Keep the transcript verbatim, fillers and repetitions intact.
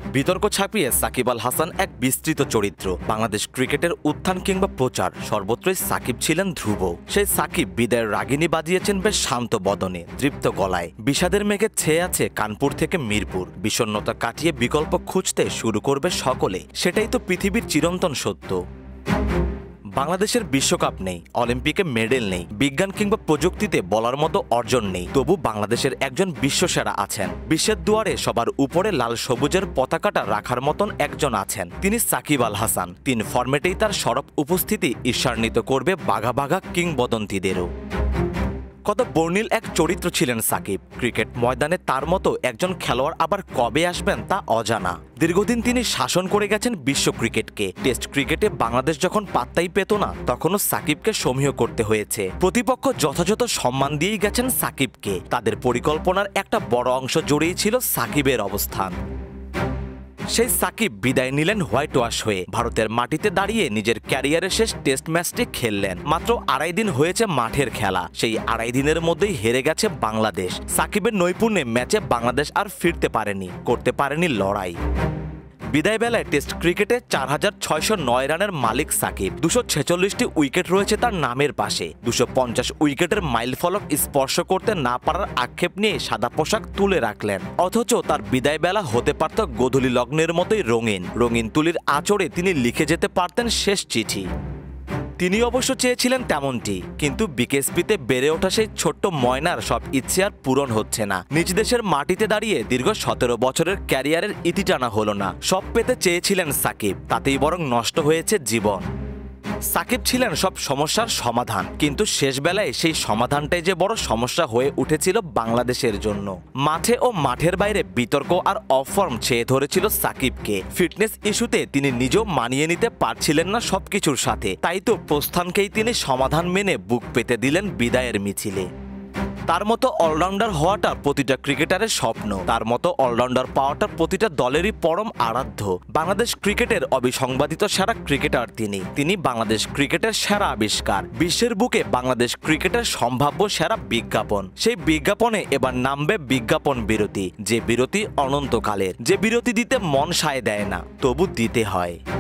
বিতর্ক ছাপিয়ে সাকিব আল হাসান এক বিস্তৃত চরিত্র। বাংলাদেশ ক্রিকেটের উত্থান কিংবা প্রচার সর্বত্রই সাকিব ছিলেন ধ্রুব। সেই সাকিব বিদায়ের রাগিনী বাজিয়েছেন বেশ শান্ত বদনে, তৃপ্ত গলায়। বিষাদের মেঘে ছেয়ে আছে কানপুর থেকে মিরপুর। বিষণ্ণতা কাটিয়ে বিকল্প খুঁজতে শুরু করবে সকলে। সেটাই তো পৃথিবীর চিরন্তন সত্য। বাংলাদেশের বিশ্বকাপ নেই, অলিম্পিকে মেডেল নেই, বিজ্ঞান কিংবা প্রযুক্তিতে বলার মতো অর্জন নেই, তবু বাংলাদেশের একজন বিশ্বসেরা আছেন। বিশ্বের দুয়ারে সবার উপরে লাল সবুজের পতাকাটা রাখার মতন একজন আছেন, তিনি সাকিব আল হাসান। তিন ফরম্যাটেই তার সরব উপস্থিতি ঈর্ষান্বিত করবে বাঘা বাঘা কিংবদন্তিদেরও। কত বর্ণিল এক চরিত্র ছিলেন সাকিব। ক্রিকেট ময়দানে তার মতো একজন খেলোয়াড় আবার কবে আসবেন তা অজানা। দীর্ঘদিন তিনি শাসন করে গেছেন বিশ্ব ক্রিকেটকে। টেস্ট ক্রিকেটে বাংলাদেশ যখন পাত্তাই পেত না, তখনও সাকিবকে সমীহ করতে হয়েছে। প্রতিপক্ষ যথাযথ সম্মান দিয়েই গেছেন সাকিবকে। তাদের পরিকল্পনার একটা বড় অংশ জুড়েই ছিল সাকিবের অবস্থান। সেই সাকিব বিদায় নিলেন হোয়াইট ওয়াশ হয়ে। ভারতের মাটিতে দাঁড়িয়ে নিজের ক্যারিয়ারের শেষ টেস্ট ম্যাচটি খেললেন। মাত্র আড়াই দিন হয়েছে মাঠের খেলা, সেই আড়াই দিনের মধ্যেই হেরে গেছে বাংলাদেশ। সাকিবের নৈপুণ্যে ম্যাচে বাংলাদেশ আর ফিরতে পারেনি, করতে পারেনি লড়াই। বিদায় বেলায় টেস্ট ক্রিকেটে চার হাজার ছয়শো নয় রানের মালিক সাকিব। দুশো ছেচল্লিশটি উইকেট রয়েছে তার নামের পাশে। দুশো পঞ্চাশ উইকেটের মাইল ফলক স্পর্শ করতে না পারার আক্ষেপ নিয়ে সাদা পোশাক তুলে রাখলেন। অথচ তার বিদায় বেলা হতে পারত গোধূলি লগ্নের মতোই রঙিন। রঙিন তুলির আঁচড়ে তিনি লিখে যেতে পারতেন শেষ চিঠি। তিনি অবশ্য চেয়েছিলেন তেমনটি, কিন্তু বিকেএসপিতে বেড়ে ওঠা সেই ছোট্ট ময়নার সব ইচ্ছে আর পূরণ হচ্ছে না। নিজ দেশের মাটিতে দাঁড়িয়ে দীর্ঘ সতেরো বছরের ক্যারিয়ারের ইতি টানা হলো না। সব পেতে চেয়েছিলেন সাকিব, তাতেই বরং নষ্ট হয়েছে জীবন। সাকিব ছিলেন সব সমস্যার সমাধান, কিন্তু শেষ বেলায় সেই সমাধানটাই যে বড় সমস্যা হয়ে উঠেছিল বাংলাদেশের জন্য। মাঠে ও মাঠের বাইরে বিতর্ক আর অফর্ম ছেয়ে ধরেছিল সাকিবকে। ফিটনেস ইস্যুতে তিনি নিজেও মানিয়ে নিতে পারছিলেন না সবকিছুর সাথে। তাই তো প্রস্থানকেই তিনি সমাধান মেনে বুক পেতে দিলেন বিদায়ের মিছিলে। তার মতো অলরাউন্ডার হওয়াটা প্রতিটা ক্রিকেটারের স্বপ্ন। তার মতো অলরাউন্ডার পাওয়াটা প্রতিটা দলেরই পরম আরাধ্য। বাংলাদেশ ক্রিকেটের অবিসংবাদিত সেরা ক্রিকেটার তিনি। তিনি বাংলাদেশ ক্রিকেটের সেরা আবিষ্কার। বিশ্বের বুকে বাংলাদেশ ক্রিকেটের সম্ভাব্য সেরা বিজ্ঞাপন। সেই বিজ্ঞাপনে এবার নামবে বিজ্ঞাপন বিরতি, যে বিরতি অনন্তকালের, যে বিরতি দিতে মন সায় দেয় না, তবু দিতে হয়।